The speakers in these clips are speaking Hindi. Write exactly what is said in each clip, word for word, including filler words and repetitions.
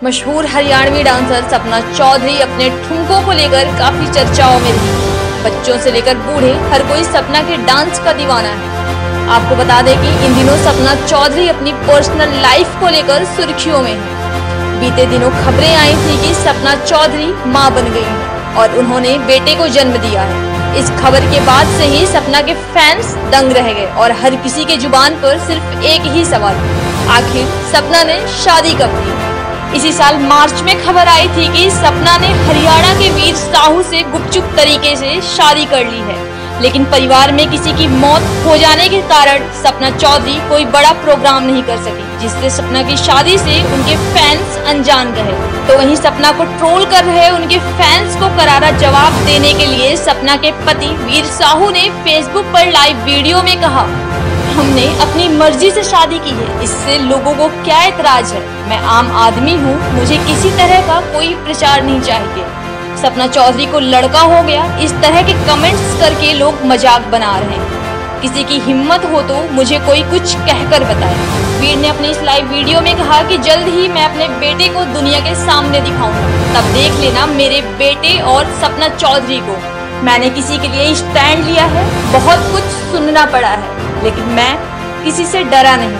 मशहूर हरियाणवी डांसर सपना चौधरी अपने ठुमकों को लेकर काफी चर्चाओं में रही। बच्चों से लेकर बूढ़े हर कोई सपना के डांस का दीवाना है। आपको बता दें कि इन दिनों सपना चौधरी अपनी पर्सनल लाइफ को लेकर सुर्खियों में है। बीते दिनों खबरें आई थी कि सपना चौधरी मां बन गई है और उन्होंने बेटे को जन्म दिया है। इस खबर के बाद से ही सपना के फैंस दंग रह गए और हर किसी के जुबान पर सिर्फ एक ही सवाल, आखिर सपना ने शादी कब की। इसी साल मार्च में खबर आई थी कि सपना ने हरियाणा के वीर साहू से गुपचुप तरीके से शादी कर ली है, लेकिन परिवार में किसी की मौत हो जाने के कारण सपना चौधरी कोई बड़ा प्रोग्राम नहीं कर सकी, जिससे सपना की शादी से उनके फैंस अनजान रहे। तो वहीं सपना को ट्रोल कर रहे उनके फैंस को करारा जवाब देने के लिए सपना के पति वीर साहू ने फेसबुक पर लाइव वीडियो में कहा, हमने अपनी मर्जी से शादी की है, इससे लोगों को क्या एतराज है। मैं आम आदमी हूँ, मुझे किसी तरह का कोई प्रचार नहीं चाहिए। सपना चौधरी को लड़का हो गया, इस तरह के कमेंट्स करके लोग मजाक बना रहे हैं। किसी की हिम्मत हो तो मुझे कोई कुछ कहकर बताए। वीर ने अपनी इस लाइव वीडियो में कहा कि जल्द ही मैं अपने बेटे को दुनिया के सामने दिखाऊंगा, तब देख लेना मेरे बेटे और सपना चौधरी को। मैंने किसी के लिए स्टैंड लिया है, बहुत कुछ सुनना पड़ा है, लेकिन मैं किसी से डरा नहीं।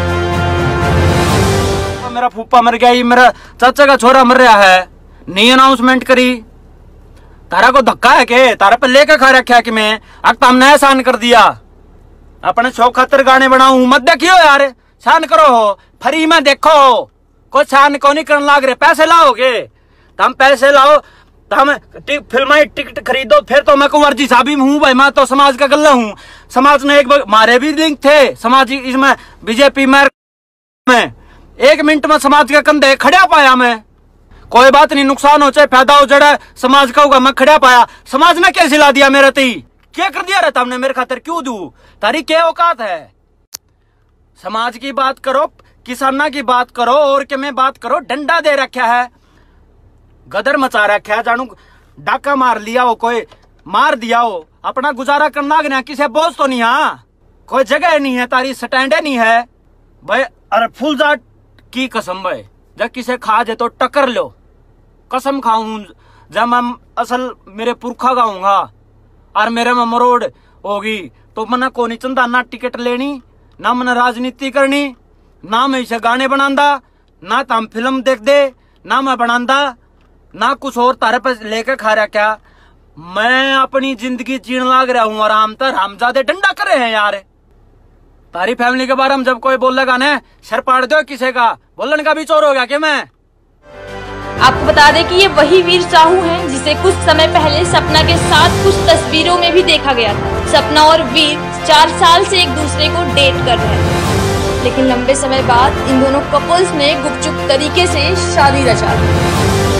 मेरा फूफा मर गया, मेरा चाचा का छोरा मर रहा है, नहीं अनाउंसमेंट करी। तारा को धक्का है के तारा पे लेके खा रखा कि मैं अब तो हमने एहसान कर दिया। अपने शौक खातर गाने बनाऊ मत देखियो यार, शान करो हो फ्री में देखो, कोई शान को नहीं करने लाग रहे। पैसे लाओगे तो हम पैसे लाओ तो हम फिल्म टिकट खरीदो, फिर तो मैं कुंवर जी साहब हूँ भाई, मैं तो समाज का गल्ला हूँ। समाज ने एक मारे भी लिंक थे समाज इसमें बीजेपी में, एक मिनट में समाज के कंधे खड़ा पाया मैं। कोई बात नहीं, नुकसान हो चाहे फायदा हो, जड़ा समाज का होगा मैं खड़ा पाया। समाज ने क्या सिला दिया मेरे ती, क्या कर दिया रहता हमने मेरे खातर, क्यों दू तारी क्या औकात है। समाज की बात करो, किसाना की बात करो और के में बात करो, डंडा दे रखा है, गदर मचा रखा है, जानू डाका मार लिया हो, कोई मार दिया हो, अपना गुजारा करना गया, किसे बोझ तो नहीं, हाँ कोई जगह नहीं है, तारी स्टैंड नहीं है भाई। अरे फुल जाट की कसम भाई, जब किसे खा जाए तो टक्कर लो, कसम खाऊं जब मैं असल मेरे पुरखा गाऊंगा और मेरे में मरोड़ होगी तो मना को नहीं चंदा ना टिकट लेनी, ना मैंने राजनीति करनी, ना मैं इसे गाने बनांदा, ना तो हम फिल्म देख दे, ना मैं बनांदा, ना कुछ और तारे पे लेकर खा रहा। क्या मैं अपनी जिंदगी जीने लाग रहा हूँ आराम तर, हम ज्यादा डंडा कर रहे हैं यार। तारी फैमिली के बारे में जब कोई बोलेगा ना सर पाड़ दो किसी का, बोलने का भी चोर हो गया क्या मैं। आपको बता दें कि ये वही वीर साहू हैं जिसे कुछ समय पहले सपना के साथ कुछ तस्वीरों में भी देखा गया था। सपना और वीर चार साल से एक दूसरे को डेट कर रहे थे, लेकिन लंबे समय बाद इन दोनों कपल्स ने गुपचुप तरीके से शादी रचा दी।